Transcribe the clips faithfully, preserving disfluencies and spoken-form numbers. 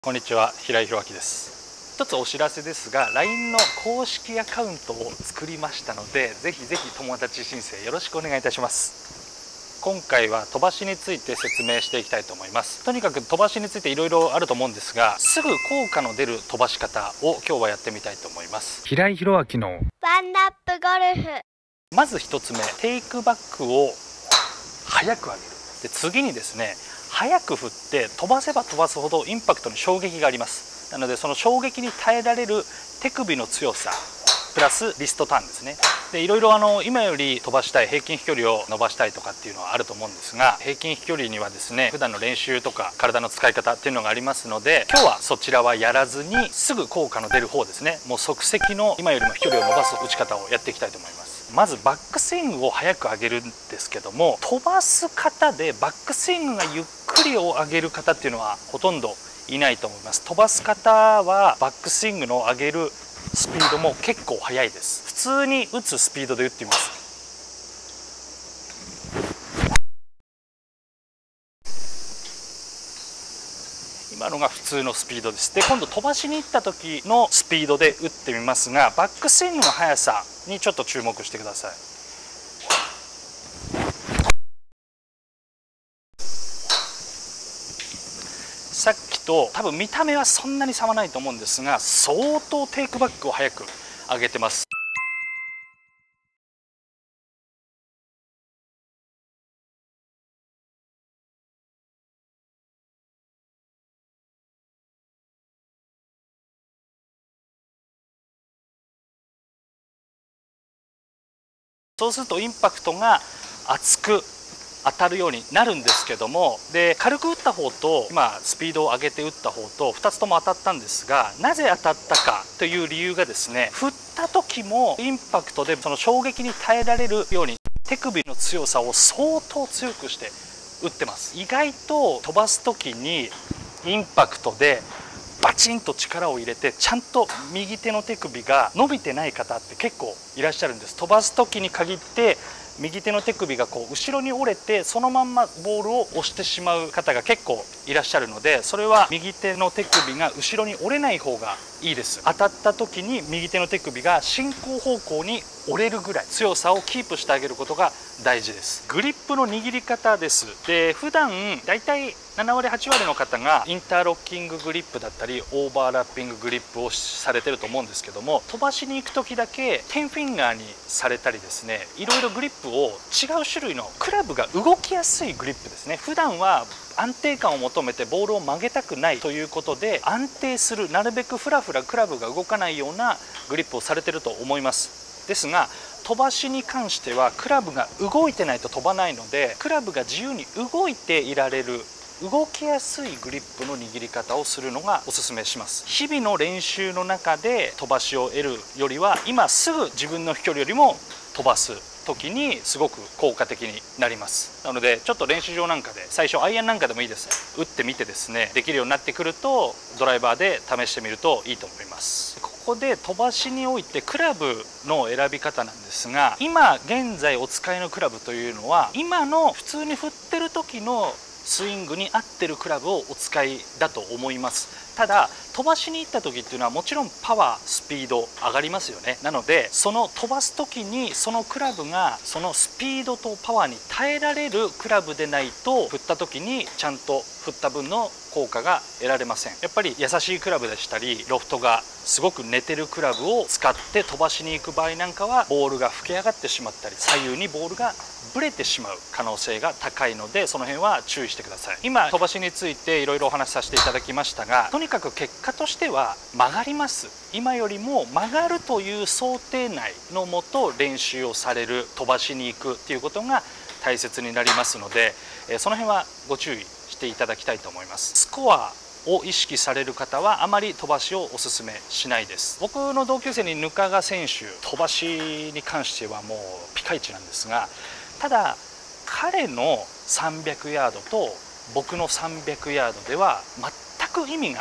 こんにちは、平井宏明です。一つお知らせですが、ライン の公式アカウントを作りましたので、ぜひぜひ友達申請よろしくお願いいたします。今回は飛ばしについて説明していきたいと思います。とにかく飛ばしについていろいろあると思うんですが、すぐ効果の出る飛ばし方を今日はやってみたいと思います。平井宏明のワンナップゴルフ。 まず一つ目、テイクバックを早く上げる。で、次にですね、早く振って飛ばせば飛ばすほどインパクトに衝撃があります。なのでその衝撃に耐えられる手首の強さプラスリストターンですね。でいろいろあの今より飛ばしたい平均飛距離を伸ばしたいとかっていうのはあると思うんですが、平均飛距離にはですね普段の練習とか体の使い方っていうのがありますので、今日はそちらはやらずにすぐ効果の出る方ですね、もう即席の今よりも飛距離を伸ばす打ち方をやっていきたいと思います。まずバックスイングを早く上げるんですけども、飛ばす方でバックスイングがゆっくりを上げる方っていうのはほとんどいないと思います。飛ばす方はバックスイングの上げるスピードも結構速いです。普通に打つスピードで打ってみます。今のが普通のスピードです。で今度飛ばしに行った時のスピードで打ってみますが、バックスイングの速さにちょっと注目してください。さっきと多分見た目はそんなに差はないと思うんですが、相当テイクバックを早く上げてます。そうするとインパクトが厚く当たるようになるんですけども、で軽く打った方と今スピードを上げて打った方とふたつとも当たったんですが、なぜ当たったかという理由がですね、振った時もインパクトでその衝撃に耐えられるように手首の強さを相当強くして打ってます。意外と飛ばす時にインパクトでバチンと力を入れてちゃんと右手の手首が伸びてない方って結構いらっしゃるんです。飛ばす時に限って右手の手首がこう後ろに折れてそのまんまボールを押してしまう方が結構いらっしゃるので、それは右手の手首が後ろに折れない方がいいです。当たった時に右手の手首が進行方向に折れるぐらい強さをキープしてあげることが大事です。グリップの握り方です。で普段だいたいななわりはちわりの方がインターロッキンググリップだったりオーバーラッピンググリップをされてると思うんですけども、飛ばしに行く時だけテンフィンガーにされたりですね、いろいろグリップを違う種類のクラブが動きやすいグリップですね。普段は安定感を求めてボールを曲げたくないということで、安定するなるべくフラフラクラブが動かないようなグリップをされてると思います。ですが飛ばしに関してはクラブが動いてないと飛ばないので、クラブが自由に動いていられる動きやすいグリップの握り方をするのがおすすめします。日々の練習の中で飛ばしを得るよりは、今すぐ自分の飛距離よりも飛ばす時にすごく効果的になります。なのでちょっと練習場なんかで最初アイアンなんかでもいいです、打ってみてですね、できるようになってくるとドライバーで試してみるといいと思います。ここで飛ばしにおいてクラブの選び方なんですが、今現在お使いのクラブというのは今の普通に振ってる時のスイングに合ってるクラブをお使いだと思います。ただ飛ばしに行った時っていうのはもちろんパワースピード上がりますよね。なのでその飛ばす時にそのクラブがそのスピードとパワーに耐えられるクラブでないと、振った時にちゃんと振った分の効果が得られません。やっぱり優しいクラブでしたりロフトがすごく寝てるクラブを使って飛ばしに行く場合なんかは、ボールが吹き上がってしまったり左右にボールがブレてしまう可能性が高いので、その辺は注意してください。今飛ばしについていろいろお話しさせていただきましたが、とにかく結果としては曲がります。今よりも曲がるという想定内のもと練習をされる、飛ばしに行くっていうことが大切になりますので、その辺はご注意していただきたいと思います。スコアを意識される方はあまり飛ばしをおすすめしないです。僕の同級生にぬかが選手、飛ばしに関してはもうピカイチなんですが、ただ彼のさんびゃくヤードと僕のさんびゃくヤードでは全く意味が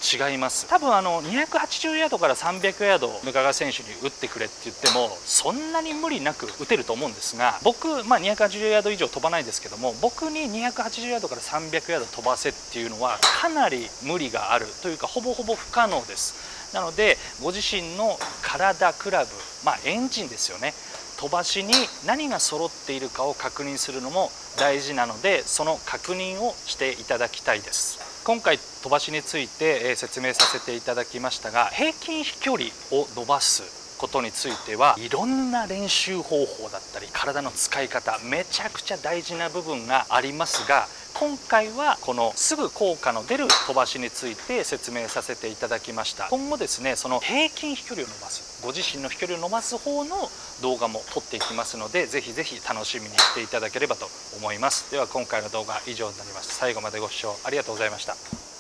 違います。多分あのにひゃくはちじゅうヤードからさんびゃくヤード向川選手に打ってくれって言ってもそんなに無理なく打てると思うんですが、僕、まあ、にひゃくはちじゅうヤード以上飛ばないですけども、僕ににひゃくはちじゅうヤードからさんびゃくヤード飛ばせっていうのはかなり無理があるというか、ほぼほぼ不可能です。なのでご自身の体、クラブ、まあ、エンジンですよね、飛ばしに何が揃っているかを確認するのも大事なので、その確認をしていただきたいです。今回飛ばしについて説明させていただきましたが、平均飛距離を伸ばすことについてはいろんな練習方法だったり体の使い方、めちゃくちゃ大事な部分がありますが、今回はこのすぐ効果の出る飛ばしについて説明させていただきました。今後ですね、その平均飛距離を伸ばす、ご自身の飛距離を伸ばす方の動画も撮っていきますので、ぜひぜひ楽しみにしていただければと思います。では今回の動画は以上になります。最後までご視聴ありがとうございました。